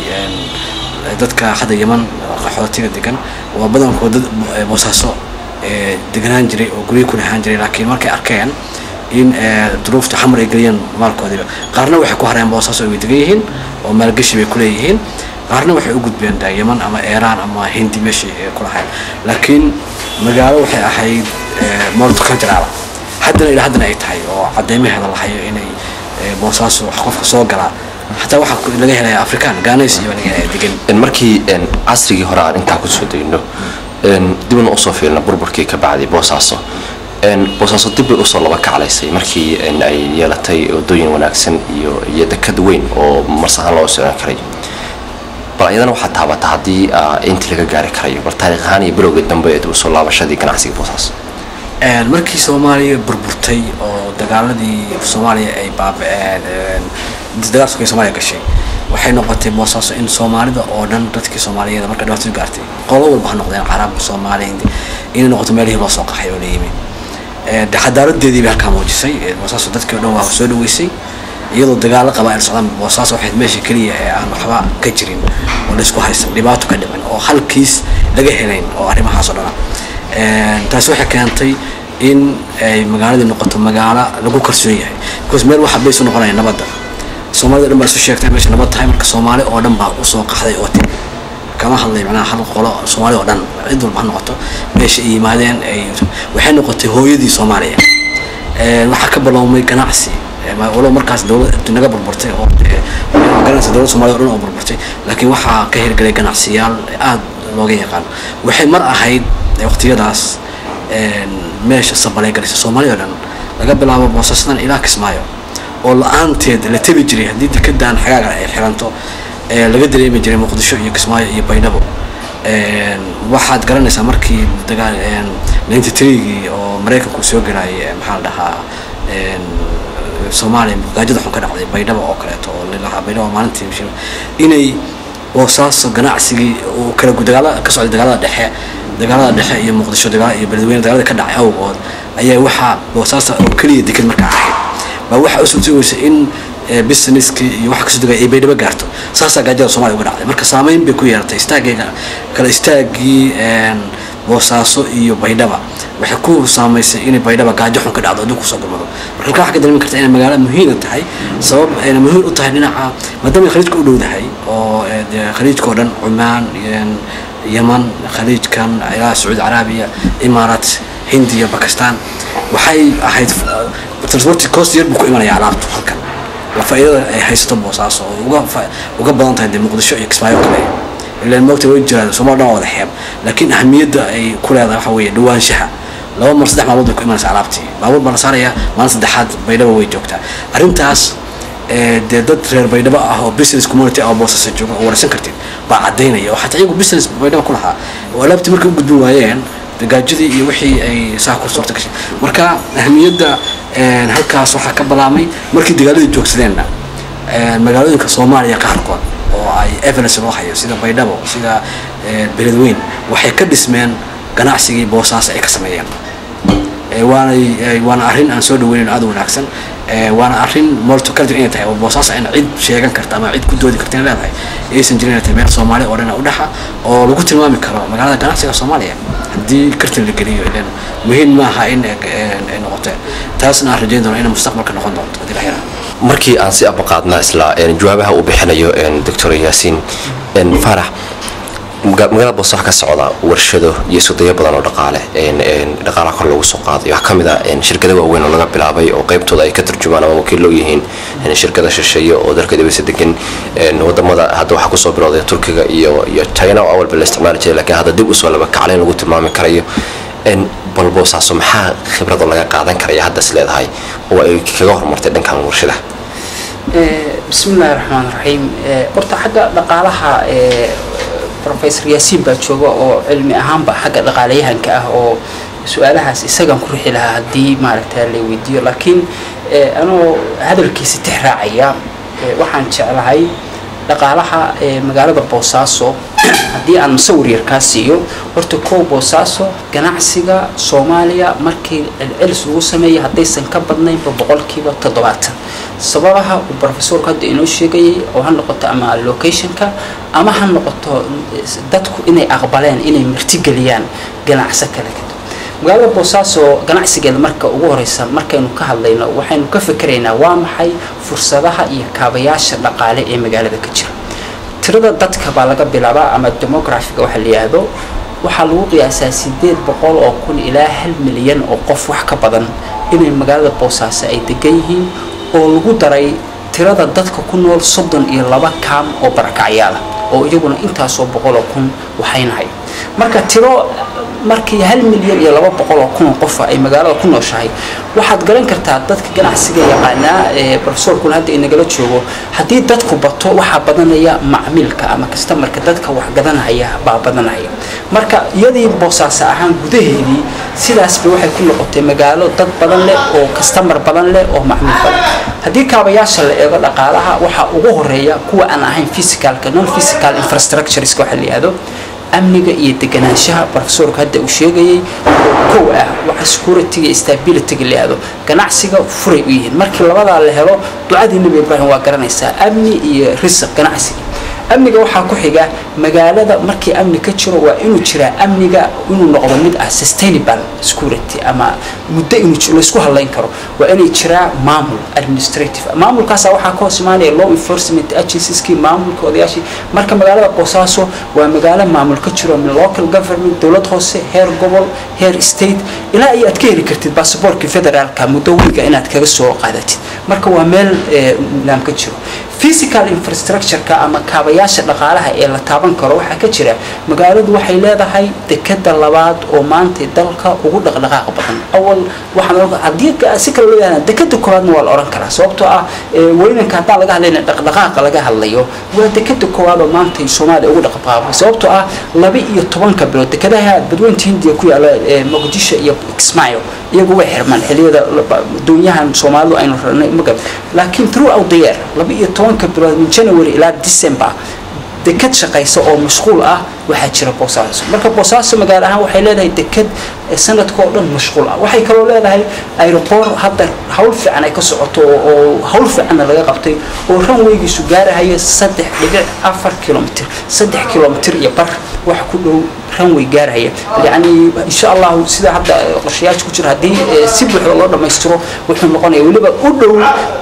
dadka hadda Yemen qaxootiga degan waa badankooda Boosaaso deganaan jiray oo guriga ku lahaan jiray laakiin markay arkeen in duruufta xamar ay galiyeen maalkoodiba qaarna waxay ku hareen Boosaaso ay degan yihiin oo maalgashi bay ku leeyihiin qaarna waxay u gudbeen Yemen ama Iiraan ama Hindi meeshii ku lahayd laakiin magaalo waxay ahayd multicultural haddana ay tahay oo cadeymaheeda la hayo inay Boosaaso qofka soo gala hatta waxa laga helay Afrikaan Ghanaians iyo laga helay degan markii casrigii hore aan inta ku soo dayno dibna u soo fiirna burburkii ka bacday Boosaaso Boosaaso dib u soo laba kacalaysay markii ay yeelatay wadooyin wanaagsan iyo dekad weyn oo marsahan loo soo karay baayadana waxa taabata hadii inta laga gaari karayo bar taariikh ahaan iyo bilowga dambe ee u soo laabashadii ganacsiga Boosaaso markii Soomaaliya burburtay oo dagaaladii Soomaaliya ay baaba'een dagaalkii Soomaaliya gashay waxay noqotay Boosaaso in Soomaalida oo dhan dadkii Soomaaliyeed marka dhawaato gaartay qolo walba ha noqdeen Carab Soomaaliyeed in noqoto meelihii loo soo qaxay oo leeyimid xadaaradeedii baa ka muujisay Boosaaso dadkii oo dhan waa soo dhaweysay iyadoo dagaal qabaa'il socdaan Boosaaso waxay meeshii kaliya ee aan waxba ka jirin oo la isku haysan dhibaato ka dhicin oo halkiis laga helayn oo arrimahaas oo dhan taas waxay keentay in ay magaalada noqoto magaalo lagu kalsoon yahay because meel waxa bay soo noqonayaan nabadda Soomaalida dhan baa soo sheegtay meesha nabad tahay marka Soomaali oo dhan baa u soo qaxday oo tii kama hadlay macnaha hal qolo Soomaali oo dhan cid walba noqoto meesha ay yimaadeen ay waxay noqotay hooyadii Soomaaliya waxa ka biloomay ganacsi walo markaas dawladda naga burburtay oo ganacsi dawladda Soomaaliya oo dhan oo burburtay laakiin waxa ka hirgalay ganacsiyaal aad looga yaqaan waxay mar ahayd waqtiyadaas meesha sabalay galay Soomaaliya oo dhan laga bilaabo Boosaaso ilaa Kismaayo oo la'aanteed la tabi jiray hadii dekedaan xagaaga ay xiranto laga dareemi jiray Muqdisho iyo Kismaayo iyo Baydhabo waxaad garanaysaa markii dagaal 93 oo Mareykanku soo galay maxaa la dhahaa Soomaaliya gaajada xun ka dhacday Baydhabo oo kale oo lilaha Baydhabo maalintii inay Boosaaso ganacsigii oo kala dagaalada ka socday dagaalada dhexe iyo Muqdisho iyo Beledweyne dagaalada ka dhacay awgood ayaa waxa Boosaaso oo kaliya deked markaa ahayd ba waxa u suurtagelisay in businesski iyo waxa ka soo dagay Baydhabo gaarto saasa gaajada Soomaaliya uga dhacday marka saameyn bay ku yeelatay istaagii Boosaaso iyo Baydhabo waxay ku saameysay in Baydhabo gaajo xun ka dhacdo ku soo gurmado marka waxa ka dareemi kartaa in magaalo muhiim tahay sabab ay muhiim u tahay dhinaca maadaama khaliijku u dhowdahay oo khaliijka oo dhan Oman Yemen khaliijkan ilaa Saudi Arabia Imaaraat Hindiya Pakistan waxay ahayd transport cost yar ku imanaya alaabtu halkan la faa'iidada ay haysto Boosaaso uga badan tahay Muqdisho iyo Kismaayo kale ilaa moogta way jiraan Soomaaliya wada xeeb laakiin ahamiyadda ay ku leedahay waxa weeye dhawaanshaha laba mar saddex maalmood ku imanaysa alaabtii baabuur baa la saaraya maalin saddexaad Baydhabo way joogtaa arrintaas dad reer Baydhabo ah oo business community ah boosas jooga oo warsan kartid baa cadeynaya oo xataa iyagu business Baydhabo ku lahaa oo alaabtii markay u gudbin waayeen gaajadii iyo wixii ay saa ku suurta gashay marka ahmiyadda halkaas waxa ka balaamay markii dagaaladii joogsadeenna magaalooyinka Soomaaliya qaarkood oo ay evidence loo hayo sida Baydhabo sida Beledweyne waxay ka dhismeen ganacsigii boosaas ay ka sameeyeen waana arrin aan soo dhaweyn aad u wanaagsan waana arrin multicultural inay tahay oo boosaas ay cid sheegan karta ama cid ku doodi karta inay leedahay aysan jirin inay tahay meel Soomaali oo dhan u dhaxa oo lagu tilmaami karo magaalada ganacsiga Soomaaliya haddii karti la geliyo ileen muhiim ma aha in ay noqoto taasna rajayn doona in mustaqbalka noqon doonto hadii la yiraahdo markii aan si abaqaadna isla jawaabaha uu bixinayo Dr. Yaasiin Farax magaalada Boosaaso ka socda warshado iyo suuqyo badan oo dhaqaalaha kor lagu soo qaaday waxa kamid ah shirkado waaweyn oo laga bilaabay oo qaybtooda ay ka turjumaan ama wakiil loo yihiin shirkada shisheeye oo dalka dibadda degan wadamada hadda waxa ku soo bilowday Turkiga iyo China oo awalba la isticmaali jiray laakiin hadda dib u soo laba kacleen lagu tilmaami karayo bal Boosaaso maxaa khibrad laga qaadan karaya hadda isleedahay oo ay kaga hormartay dhankan warshadaha bismillaahir rahmaanir rahiim horta xagga dhaqaalaha Professor Yaasiin baa jooga oo cilmi ahaanba xagga dhaqaalayahanka ah oo su'aalahaas isaga ku rixi lahaa hadii maaragtay la weydiiyo laakiin anoo hadalkiisa tixraacaya waxaan jeclahay dhaqaalaha magaalada Boosaaso hadii aan musawir yar ka siiyo horta koob Boosaaso ganacsiga Soomaaliya markii celcelis lagu sameeyay hadaysan ka badnayn 70% sababaha uu professorka hadda inoo sheegay oo han noqoto ama locationka ama han noqoto dadku inay aqbaleen inay martigeliyaan ganacsi kale magaalada Boosaaso ganacsigeeda marka ugu horeysa markaynu ka hadlayno waxaynu ka fikiraynaa waa maxay fursadaha iyo kaabayaasha dhaqaale ee magaalada ka jira tirada dadka baa laga bilaabaa ama demographic waxa la yiraahdo waxa lagu qiyaasaa 800 oo kun ilaa 1 milyan oo qof wax ka badan inay magaalada Boosaaso ay degan yihiin oo lagu daray tirada dadka ku nool 32 kaam oo barakacyaal oo iyaguna intaas oo 100 kun waxaynahay marka tiro markii 1 milyan iyo 200 kun qof ay magaalada ku nooshahay waxaad garan kartaa dadka ganacsiga yaqaana professorku hadda inagala joogo hadii dadku bato waxa badanaya macmiilka ama customerka dadka wax gadanaya baa badanaya marka iyadii Boosaaso ahaan gudaheedii sidaas bay waxay ku noqotay magaalo dad badan leh oo customer badan leh oo macmiil badan hadii kaabayaasha la eego dhaqaalaha waxa ugu horeeya kuwa aan ahayn physicalka non physical infrastructures waxa la yiraahdo amniga iyo deganaanshaha professorka hadda uu sheegay koow ah waxa security iyo stability leeyahay ganacsiga furay u yihiin markii labada la helo ducadii Nabi Ibrahim waa garanaysaa amni iyo risq ganacsiga amniga waxa ku xiga magaalada markii amni ka jiro waa inuu jira amniga inuu noqdo mid ah sustainable security ama muddo inuu la isku halayn karo waa inay jira maamul administrative maamulkaas waxa ka hooseeya law enforcement agencies ki maamulka odayaashii marka magaalada Boosaaso waa magaalo maamul ka jiro min local government dawlad hoose heer gobol heer state ilaa ay aad ka heli kartid passportka federaalka muddo wiiga inaad kaga soo qaadatid marka waa meel nidaam ka jiro physical infrastructure ka ama kaabayaasha dhaqaalaha ee la taaban karo waxa ka jira magaaladu waxay leedahay dekada labaad oo maanta dalka ugu dhaqdhaqaaq badan awal waxaan hadii si kale loo yiraahdo dekada koowaadna waa la oran karaa sababtoo ah weynanka hadda laga hadlayna dhaqdhaqaaq laga hadlayo waa dekada koowaad oo maanta Soomaaliya ugu dhaqdhaqaaq sababtoo ah 12 bilood dekadaha badweynta Hindiya ku yaala Muqdisho iyo Kismaayo iyagu way xirmaan xiliyada dunyahan Soomaalidu aynu ranay magab laakiin throughout the year 12 bilood min January ilaa December dekad shaqayso oo mashquul ah waxa jira Boosaaso marka Boosaaso magaalo ahaan waxay leedahay dekad sanadka oo dhan mashquul ah waxay kaloo leedahay aeroport hadda hawl fiican ay ka socoto oo hawl fiican laga qabtay oo runwaygiisu gaarayo 3.4 kilomitir 3 kilomitir iyo bar wax ku dhow runway gaaraya yani insha Allah sida hadda qorshayaasha ku jira hadii si buuxda loo dhameystiro wuxuu noqonayaa waliba u dhow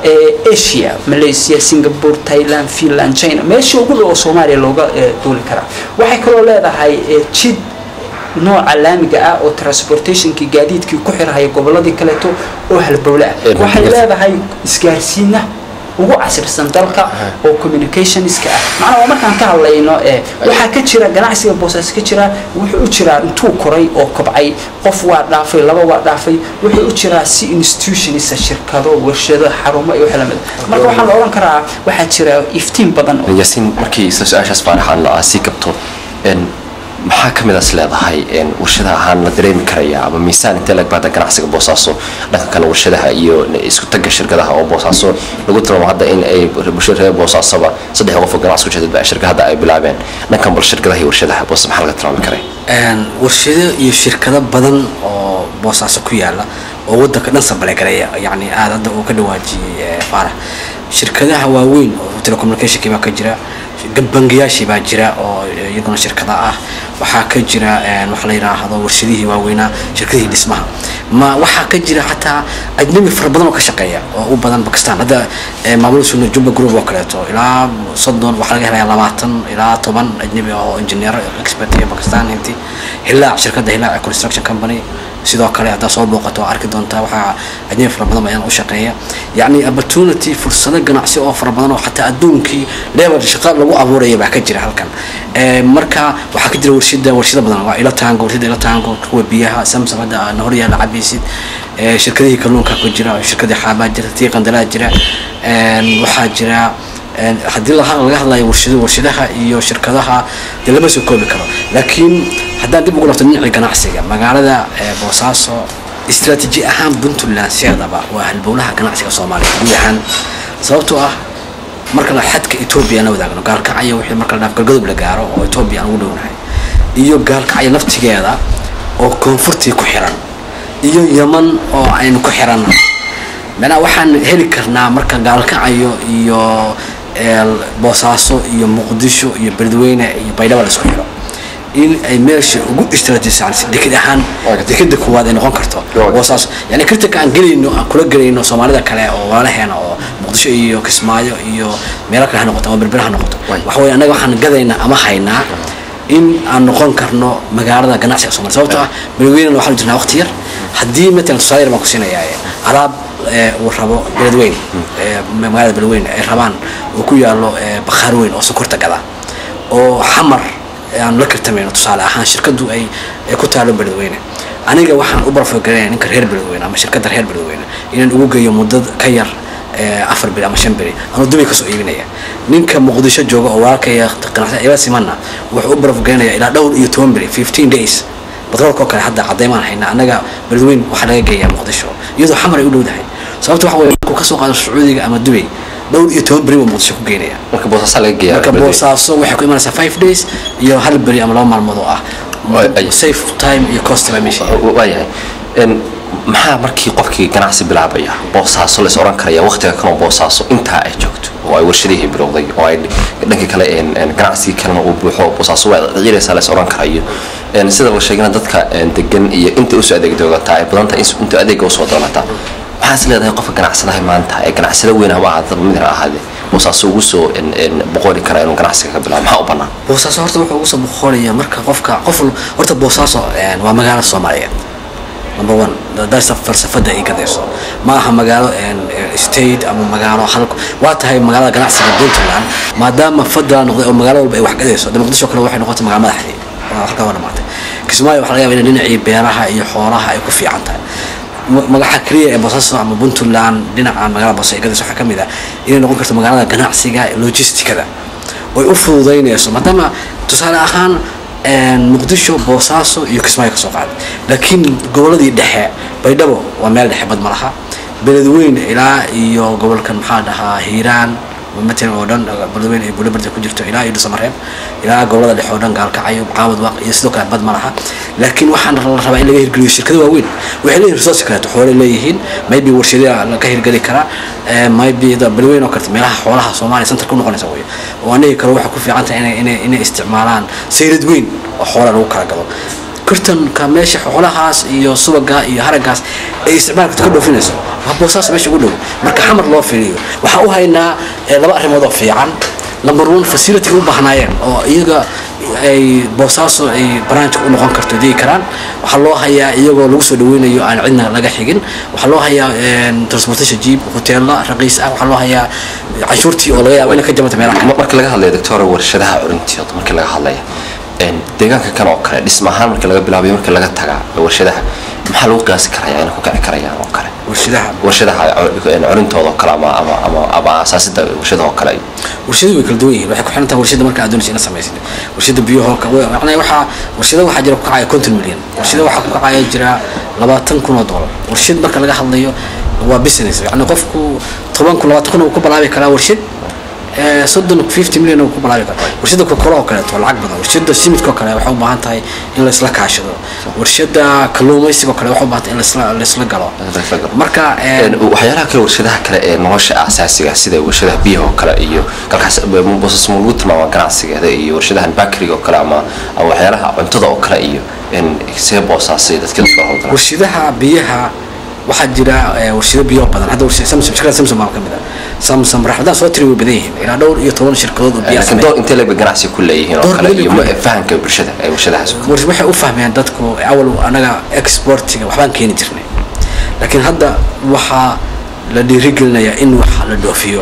Asia Malaysia Singapore Thailand Finland China meesha ugu dhow Soomaaliya looga duuli kara waxay kaloo leedahay jid nooca laamiga ah oo transportationki gaadiidkii ku xirahay goboladii kale oo halbowla waxay leedahay isgaarsiina ugu casirsan dalka oo communicationiska ah macnaha markaan ka hadlayno waxa ka jira ganacsiga boosaaso ka jira wuxuu u jiraa intuu koray oo kobcay qof waa dhaafay laba waa dhaafay wuxuu u jiraa si institutionista shirkado warshado xarumo iyo xalamad marka waxaan la oran karaa waxa jira iftiin badan yaasiin markii su'aashaas faaraxan la si kabto maxaa kamid ah leedahay warshadaha ahaan la dareemi karaya ama miisaan inta laga baahda ganacsiga boosaaso dhanka kale warshadaha iyo isku tagga shirkadaha oo boosaaso lagu tilmaamo hadda in ay bulshada boosaasaba saddex qof oo ganacsi ku jeedada shirkadaha ay bilaabeen dhankan bal shirkadaha iyo warshadaha boos maxaa laga tilmaami karay warshado iyo shirkado badan oo boosaaso ku yaala oo wadanka dhan sabaleegaraya yani aad hadda uu ka dhawaajiyay faarax shirkadaha waaweyn oo telecommunication baa ka jira bangiyaashii baa jira oo iyaguna shirkada ah waxaa ka jira waxa la yiraahdo warshadihii waaweynaa shirkadihii dhismaha ma waxaa ka jira xataa ajnabi fara badan oo ka shaqeeya oo u badan Pakistan hadda maamulka Jumba Group oo kaleeto ilaa 30 waxa laga helayaa 20 ilaa 10 ajnabi oo engineer expert ee Pakistan intii Hilaac shirkadda Hilaac Construction Company sidoo kale hadda soo booqato arki doontaa waxa ajnabi fara badan ayaan u shaqeeya yani opportunity fursado ganacsi oo fara badan oo xataa adduunkii level shaqo lagu abuuray baa ka jira halkan marka waxa ka jira warshado badan waa ila taango kuwa biyaha Samsung hadda hor yaala cabisid shirkadihii kalluunka ku jira shirkadii xaabaa jirta tii qandalaa jira waxa jira haddii laga hadlayo warshadaha iyo shirkadaha dee lama soo koobi karo laakiin haddaan dib ugu laabto dhinaca ganacsiga magaalada boosaaso istiraatiiji ahaan Puntland siyaadaba waa halbowlaha ganacsiga Soomaaliya guud ahaan sababtoo ah marka la xadka Ethiopia na wadaagno gaalkacyo wixii marka la dhaaf galgadub la gaaro oo Ethiopia ugu dhownahay iyo gaalkacyo naftigeeda oo koonfurtii ku xiran iyo Yemen oo aynu ku xiran mana waxaan heli karnaa marka gaalkacyo iyo boosaaso iyo muqdisho iyo beledweyne iyo baydhabo la isku xiro in ay meesha ugu istiraatiijiyaan deked ahaan dekeda kuwaad ay noqon karto boosaaso yani kirtanka aan gelayno aan kula gelayno Soomaalida kale oo walaalaheena oo muqdisho iyo Kismaayo iyo meelo kale ha noqoto ama berbera ha noqoto waxa weeye anaga waxaan gadaynaa ama haynaa in aan noqon karno magaalada ganacsiga Soomaaliya sababtoo ah beledweyne waxaan jirnaa waqti yar haddii matalan tusaale baan ku siinayaa alaab ورابو بلدوين مقالة بلدوين ربان وكيالو بخاروين أو سكرت كذا أو حمر يعني لكر تمين وتصالح عن شركة دو أي كتالو بلدوين أنا جا واحد أبرر في الجرين إنك هير بلدوين أما شركة هير بلدوين إن أوجا يوم مدة كير أفر بلا مشان بري أنا دوبي كسو إيمانية نينك مقدسة جوجا أو كيا تقنعت إيه بس منا وأبرر في الجرين إلى دور يوتيوب بري 15 days بطلع كوكا حدا عديمان حين أنا جا بلدوين وحنا جاي مقدسة يدو حمر يقولوا ده sababta waxa weeye ku soo qaado Sacuudiga ama Dubai dowr iyo 10 bari muqdisho ku geenaya marka boosaaso laga geeyo marka boosaaso waxay ku imanaysaa 5 days iyo hal bari ama laba maalmood oo ah safe time iyo cost la meesha waayahay maxaa markii qofkii ganacsi bilaabaya boosaaso la oran karaya waqtiga kale boosaaso inta ay joogto oo ay warshadihii bilowday oo ay dhanka kale ganacsi kalena uu buuxo boosaaso waa ciidaysa la oran karayo sida la sheegay dadka degan iyo inta u soo adeegdooda ay badan tahay inta adeeg u soo doonata waxaas leedahay qofka ganacsadaha maanta ee ganacsada weyn ama aad mid ahaade boosaaso ugu soo boqoli kara inuu ganacsiga ka bilaabo maxaa u banaan boosaaso horta wuxuu ugu soo boqolaya marka qof horta boosaaso waa magaalo Soomaaliyeed number 1 daasta falsafada ay gadayso ma aha magaalo state ama magaalo halka waa tahay magaalada ganacsiga Puntland maadaama fadlan noqday oo magaalo walba ay wax gadayso Muqdisho kale waxay noqotay magaalo madaxdii halka wada maartay Kismaayo waxa laga yaabaa in dhinacii beeraha iyo xoolaha ay ku fiican tahay magaca kaliya ee boosaaso ama Puntland dhinaca magaalada boosaaso ay gadayso waxa kamid ah inay noqon karto magaalada ganacsiga logisticada oo u fududeynayso maadaama tusaale ahaan muqdisho boosaaso iyo Kismaayo ka soo qaad laakiin goboladii dhexe baydhabo waa meel dhexe bad malaha beledweyne ilaa iyo gobolkan maxaa dhahaa Hiiraan مثلا ودن بلدوين يقولوا برد كجرتو إلى يدرس مريم إلى قولنا اللي حودن قال كعيب عاود واقع يسلك بعد مرحة لكن واحد ربع اللي يهرجلوا الشركة وين وحليه رصاص كده حول اللي يهين ما يبي ورشة على كهير قلي كرا ما يبي ده بلوين وكرت ملاها حولها صومالي سنتر كل نقول نسويه وأنا كروح أكون في عنته إن استعمالان سيرد وين وحولها روكرا قبل كرتن كماشي حولها يو سوقها يو هرجاس استعمال تكله في ناس بوصاص ماشي يقولوا مركب حمر الله فيه وحقوها إن لما أرمضوا في عن لما رون فسيلة يقول بحنايم أو يجا ay boosaaso ay branch u noqon karto dii karaan waxa loo hayaa iyagoo lagu soo dhaweynayo aan cidna laga xigin waxa loo hayaa transportation jeep hoteella raqiis ah waxa loo hayaa cashuurtii oo laga yaabo in ka jabanta meelaha marka laga hadlayo doctor warshadaha curintii marka laga hadlayo deegaanka kan oo kale dhismahaan marka laga bilaabayo marka laga taga warshadaha maxaa lagu qaasi karayaa in ku kici karayaan oo kale warshadaha curintooda kala ama asaasida warshadaha kale warshadu way kala duwan yihiin waxay ku xiran tahay warshada marka aad doonayso inaad samaysid warshada biyaha macnaheedu waxa warshada waxa jira ku kacaya 50 milyan warshada waxa ku kacaya jira $20,000 warshad marka laga hadlayo waa business yani qofku 10,000 ku balaabi kara warshad 50 milyan ku balaabi kara warshada Coca-Cola oo kale lacag badan warshada simidka kale waxa u baahan tahay in la isla kaashado warshada kalluumaysiga kale waxa u baahan in la isla galo marka waxyaalaha kale warshadaha kale ee nolosha asaasiga sida warshadaha biyaha kale iyo kalkaas boosas mulu tilmaama ganacsigeeda iyo warshadahan bakery oo kale ama waxyaalaha cuntada oo kale iyo in see boosaasay dadka soo hawlgala warshadaha biyaha waxa jira warshado biyo badan hadda warshada Samsung ma kamid ah Samsung raxda soo tiri badan yihiin ila dhowr iyo 10 shirkadood oo biyo sameeyay inta la ganacsi ku leeyihiin oo kale iyo ma fahanka bulshada ay warshadahaas waxay u fahmayaan dadku awal anaga exportiga waxbaan keeni jirnay laakiin hadda waxa la dhiirigelinayaa in wax la dhoofiyo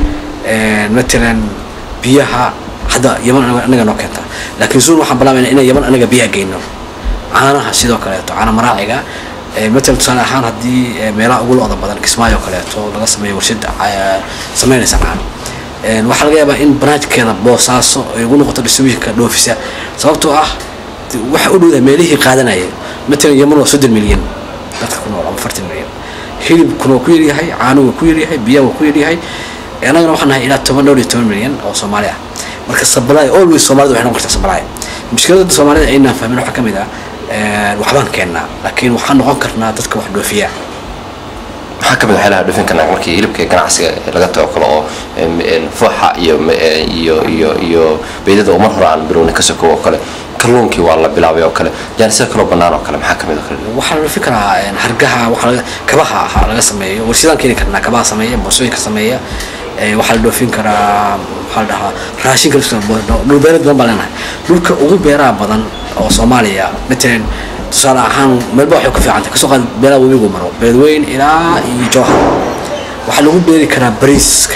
مثلا بيها هذا يمن أنا نوكتا لكن زون وحنا بلا من إن يمن أنا جبيها جينو أنا هسيدو كليتو أنا مراعيها مثل سنة حان هدي ميلا أقول هذا بدل كسمايو كليتو لقى سمي ورشد سمينا سنة waxaa laga yaabaa in branchkeeda boosaaso ay ugu noqoto distribution dhoofisa sababtoo ah waxa u dhowdaa meelihii qaadanaya matalan Yemen waa 30 milyan dadka ku nool 40 milyan hilib kuna ku yaryahay caano ku yaryahay biyo ku yaryahay anagana waxaan nahay ilaa 10 milyan oo Soomaali ah marka supply always Soomaalida waxay noqotaa supply mushkilada Soomaalida ayna fahmin waxa kamid ah waxbaan keenna laakiin waxaan noqon karnaa dadka wax dhoofiya حكم الحالة دفن كنا مركي يلب كناعس لقطة وكلا فوحة يو بيدد ومرة عن برون كسكو وكلا كلون كي والله بلعبي وكلا يعني سكروا بنانا وكلا محكم ذكر وحنا الفكرة هرجها وحنا كباها على سمية ورشيدان كنا كنا كباها سمية بوسوي كسمية وحنا دفن كنا حالها راشين كل سنة لو بيرد ما بلنا لو كأو بيرا بدن أو صوماليا مثلاً تصار عن ملبوح يكفي عندك سوق بلا ويجو مرو بدوين إلى يجوها وحلو بيري كنا بريس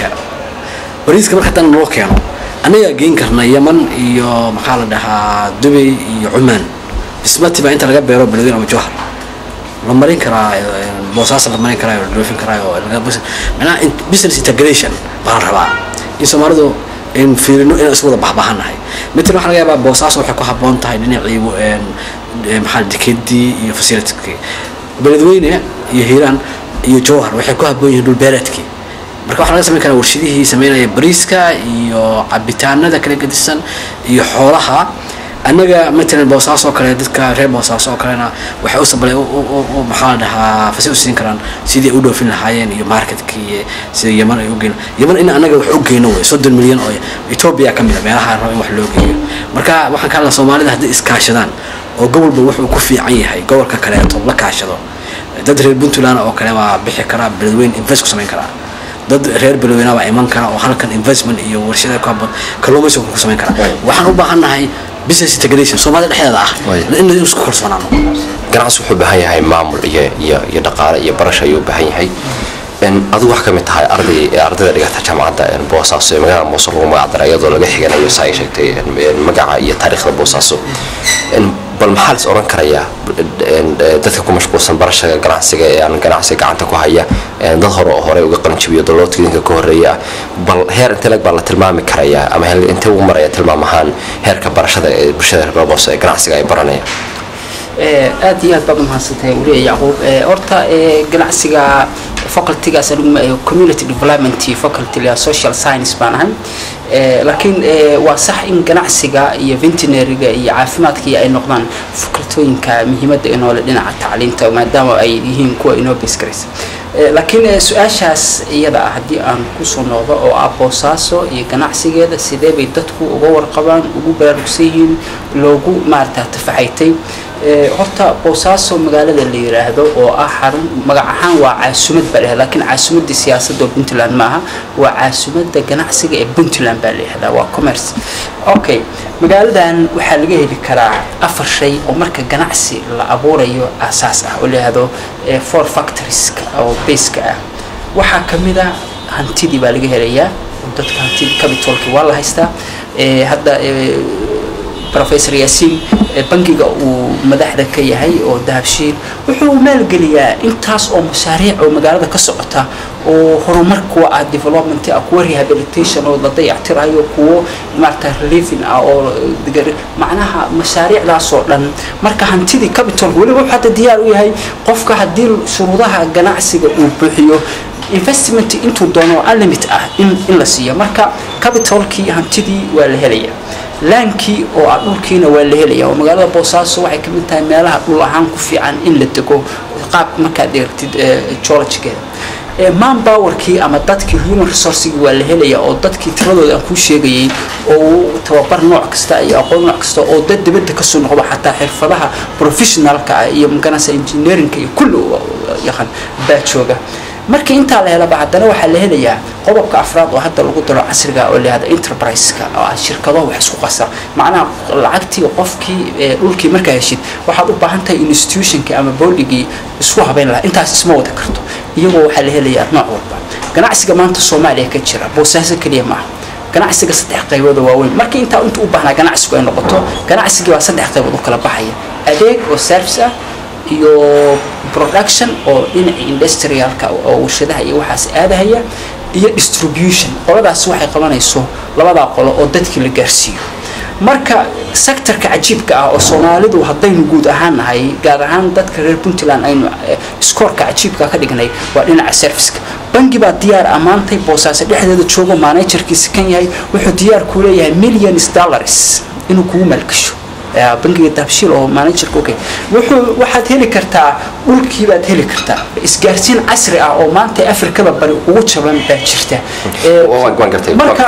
كمان حتى نروح يعني أنا جين كنا يمن يو محل ده دبي عمان بس ما تبع أنت رجع بيرو بدوين أو جوهر لما رين كنا بوساس لما رين كنا دروفين كنا بس أنا business integration بارها إنسان مرضو إن في إنه أسود بحبهنا هاي مثل ما حنا جايب بوساس وحكوا حبون تاي لين يعيبوا محل دكتي يفسيرتك بلدوينه يهيران يجوهر وحكوا حبون يدول بلدك marka waxa laga sameyn karaa warshadihi sameynaya bariiska iyo cabitaanada kala gedisan iyo xoolaha anaga matalan boosaaso kale dadka reer boosaaso kalena waxa uu sabalay oo maxaa dhahaa fasi u siin karaan sidii u dhoofin lahaayeen iyo marketkii sidii Yemen ay u geeyeen Yemen in anaga wax u geeyno 30 milyan oo Ethiopia kamid ah meelaha rabo in wax loo geeyo marka waxaan ka hadlaa Soomaalida hadii iskaashadaan oo gobolba wuxuu ku fiican yahay gobolka kale oo la kaashado dad reer Puntland oo kale waa bixi kara Beledweyne invest ku sameyn kara dad reer Beledweyne waa iman kara oo halkan investment iyo warshado kalluumaysiga ku sameyn kara waxaan u baahanahay business integration Soomaalida dhexdeeda ah in la isku kalsoonaano ganacsi wuxuu baahan yahay maamul iyo dhaqaale iyo barasho ayuu baahan yahay in adu wax kamid tahay ardayda dhigata jaamacadda Boosaaso ee magaalada Mosul oo magac darayado laga xiganayo say sheegtay magaca iyo taariikhda Boosaaso in bal maxaa la oran karayaa dadka ku mashquulsan barashada ganacsiga ee aan ganacsiga gacanta ku haya dad hore uga qalan jabiyo dawladka ka horeeya bal heer inta lag baa la tilmaami karayaa ama heer inta uu maraya tilmaamahan heerka barashada ee bulshada reer Boosaaso ee ganacsiga ay baranayaan aad iyo aad baad mahadsantahay wariye Yacquub horta ganacsiga faculty-gaas lagu community development faculty la social science baan ahay laakiin waa sax in ganacsiga iyo veterinary-ga iyo caafimaadka ay noqdaan fakultooyinka muhiimadda inoo la dhinaca tacliinta maadaama ay yihiin kuwa inoo baskaraysa laakiin su'aashaas iyada hadii aan ku soo noqdo oo Boosaaso iyo ganacsigeeda sidee bay dadku uga warqabaan ugu baraarugsan yihiin loogu maarta tafaxaytay horta boosaaso magaalada la yiraahdo oo ah xarun magac ahaan waa caasimadda baa leeyahay laakiin caasimadda siyaasadda Puntland maaha waa caasimadda ganacsiga ee Puntland baa leeyahay waa commerce okay magaaladan waxaa laga heli karaa afar shay oo marka ganacsi la abuurayo asaas ah oo leeyahay four factories oo base ah waxa kamid ah hantidii baa laga helayaa dadka hantida capitalki waa la haystaa hadda Professor Yasin bankiga uu madaxda ka yahay oo dahabshiil wuxuu maalgeliyaa intaas oo mashaariic oo magaalada ka socota oo horumarku ah development ah kuwa rehabilitation oo la dayactirayo kuwa maarta relieving ah oo macnaha mashaariicdaas oo dhan marka hantidii capital waliba waxa hadda diyaar u yahay qofka hadii shuruudaha ganacsiga uu buuxiyo investment intuu doono unlimited ah in la siiyo marka capitalkii hantidii waa la helayaa laankii oo dhulkiina waa la helayaa oo magaalada Boosaaso waxay ka mid tahay meelaha dhul ahaan ku fiican in la dego qaab marka dheertid geological manpowerkii ama dadkii human resources waa la helayaa oo dadkii tiradooda aan ku sheegayay oo tababar nooc kasta iyo aqoon nooc kasta oo dad dibadda ka soo noqdo xataa xirfadaha professionalka iyo magaranaysa engineering iyo kullu yaqaan baajooga markii inta la helo baadana waxa la helayaa qodobka afraad oo hadda lagu daro casriga oo leeyahay enterprise-ka oo shirkadaha wax isku qasar macnaha lacagtii qofkii dhulkii marka heshid waxaad u baahan tahay institution-ka ama board-gii isku habeyn lahaa intaas isma wada karto iyagoo waxa la helayaa nooc walba ganacsiga maanta Soomaaliya ka jira Boosaaso kaliya ma ganacsiga saddex qaybood oo waaweyn markii inta u baahnaa ganacsigu ay noqoto ganacsiga waa saddex qaybood oo kala baxaya adeeg oo service ah iyo production oo dhinaca industrialka oo warshadaha iyo waxaas aadahaya iyo distribution qoladaas waxay qabanayso labada qolo oo dadkii la gaarsiiyo marka sectorka cajiibka ah oo Soomaalidu hadaynu guud ahaan nahay gaar ahaan dadka reer Puntland aynu scoorka cajiibka ka dhignay waa dhinaca service-ka bangi baa diyaar amaantay Boosaaso dhexdeeda joogo managerkiisa kan yahay wuxuu diyaar ku leeyahay millions dollars inuu kugu maalgasho bangiga dahabshiil oo managerka okay waxaad heli kartaa dhulkii baad heli kartaa isgaarsiin casri ah oo maanta Afrikada bari ugu jaban baa jirta waan gartay marka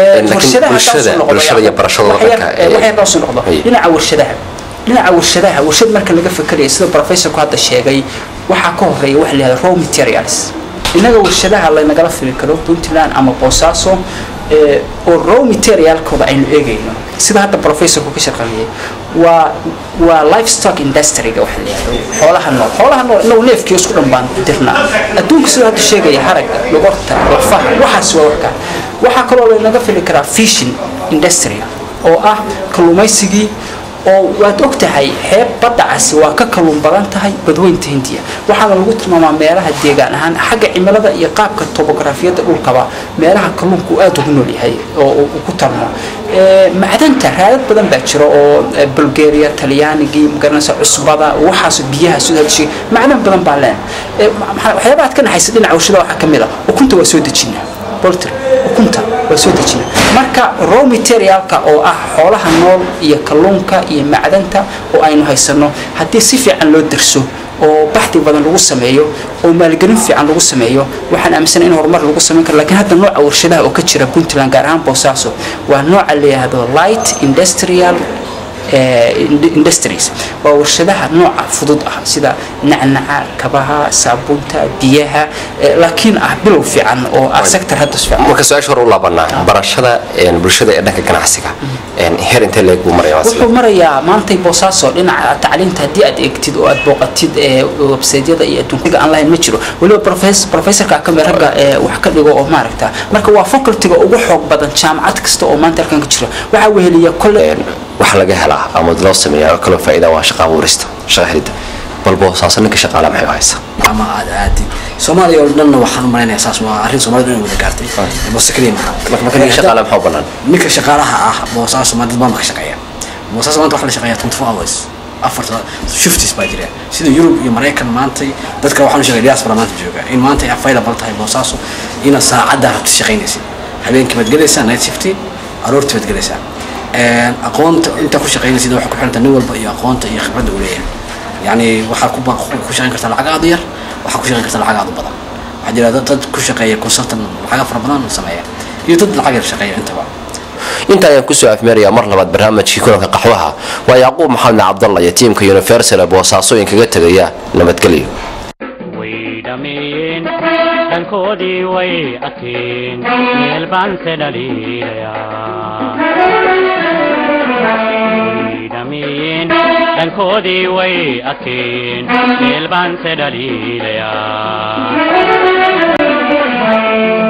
bulshada iyo barashada waxay soo noqdo dhinaca warshadaha warshad marka laga fikirayo sida professorku hadda sheegay waxa ka horeeya wax la raw materials inaga warshadaha la nagala fili karo Puntland ama Boosaaso oo raw material-kooda aynu eegayno sida hadda professorku ka shaqeeyay waa livestock industry-ga waxa la yiraahdo xoolaha nool inuu neefkii isku dhanbaan dirnaa adduunka sida hadda sheegay harag lugorta wafaha waxaas waxa kaloo la naga fili karaa fishing industry oo ah kalluumaysigii oo waad ogtahay xeeb badda cas waa ka kalluun badan tahay badweynta Hindiya waxaana lagu tilmaamaa meelaha deegaan ahaan xagga cimilada iyo qaabka topografiyada dhulkaba meelaha kalluunku aad ugu nool yahay oo ku tarmo macdanta raadad badan baa jira oo Bulgaria Talyaaniga magaranaysa cusbada waxaas biyaha soo hadshi macdan badan baa leen waxyaabaad ka naxaysa dhinaca warshada waxa kamid ah ukunta waa soo dejinaa poultry ukunta waa soo dejinaa marka raw material-ka oo ah xoolaha nool iyo kalluunka iyo macdanta oo aynu haysano hadii si fiican loo dirso oo baxti badan lagu sameeyo oo maalgelin fiican lagu sameeyo waxaan aaminsanahay in horumar lagu sameyn karo laakiin hadda nooca warshadaha oo ka jira Puntland gaar ahaan Boosaaso waa nooca la yiraahdo light industrial industries waa warshadaha nooca fudud ah sida nacnaca kabaha saabunta biyaha laakiin ah bilow fiican oo sector hadda fiican marka su'aasha hore u laabanaa barashada bulshada ee dhanka ganacsiga heer inta leeg buu marayaa wuxuu marayaa maanta Boosaaso dhinaca tacliinta hadii aad eegtid oo aad booqatid website-yada iyo adduunka online ma jiro waliba professorka kameraga wax ka dhigo oo maaragta marka waa faculty-ga ugu xoog badan jaamacad kasta oo maanta halkan ka jira waxa weheliya kulli waxa laga helaa ama loo sameeyaa kala faa'iido waa shaqo abuurista shaqada bal Boosaaso ninka shaqaale maxay haysaa ama aad Soomaaliya oo dhan waxaan malaynayaa saas waa arrin Soomaaliya oo wada gaartay boosakriin marka shaqaale maxaa banaan ninka shaqaalaha ah Boosaaso ma dad baan ka shaqeeya Boosaaso maanta waxa la shaqeeyaa 24 hours afarta shifts baa jira sida Europe iyo Mareykan maanta dadka waxaan sheegay diaspora maanta jooga in maanta ay available tahay Boosaaso ina saacada rabta shaqeynaysa habeenkii baad galaysaa night shift aroortii baad galaysaa aqoonta inta ku shaqeynaysid waxa ku xiranta nin walba iyo aqoonta iyo khibradda uu leeyahay yani waxa ku shaqeyn kartaa lacag aad yar waxa ku shaqeyn kartaa lacag aad badan waxa jira dad ku shaqeeya consultant lacag fara badan sameeya iyo dad lacag yar shaqeeya intaba inta ayaan kusoo afmeerayaa mar labaad barnaamijkii kulanka qaxwaha waa yacquub maxamed cabdalla iyo tiimka universal ee boosaaso kaga tegaya nabadgelyo dankoodii way adkeen meel baan se dhaliilayaa dankoodii way adkeen meel baan se dhaliilayaa